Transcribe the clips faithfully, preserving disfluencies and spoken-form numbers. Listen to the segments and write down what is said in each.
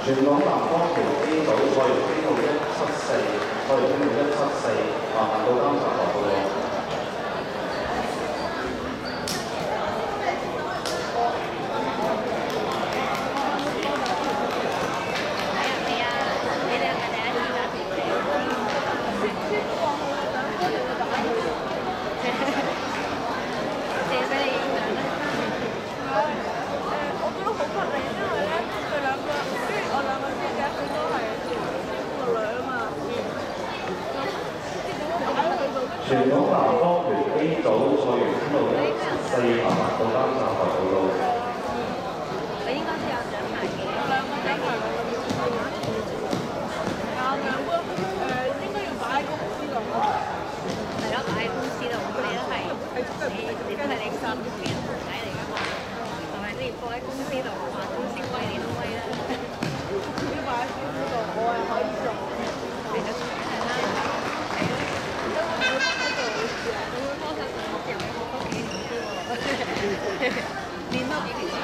全港南方條 A 組賽員編號一七四，賽員編號一七四，麻煩到監察台報告。全港南方團 A 組賽員編號一七四，麻煩到監察台報告。 你應該都有獎牌嘅，有兩個獎牌，有兩個誒，應該要擺喺公司度。係咯，擺喺公司度，你都係你你都係你心嘅人仔嚟㗎嘛，係咪先？放喺公司度，話公司威你都威啦。要擺喺公司度，我係可以做。係啊，係啦，係咯。都會幫手做事啊！都會幫手做事，又學多幾年先喎，練多幾年先。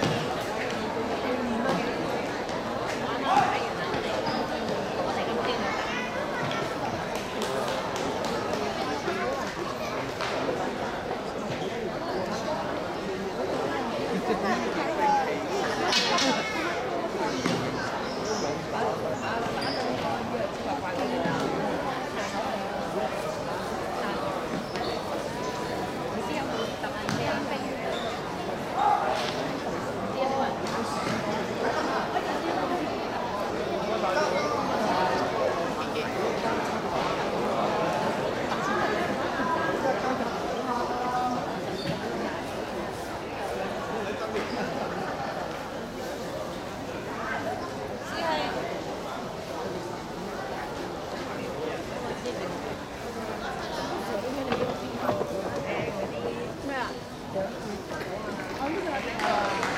練多幾年。玩下睇完啦，我哋我哋今朝冇得。咩啊？我呢度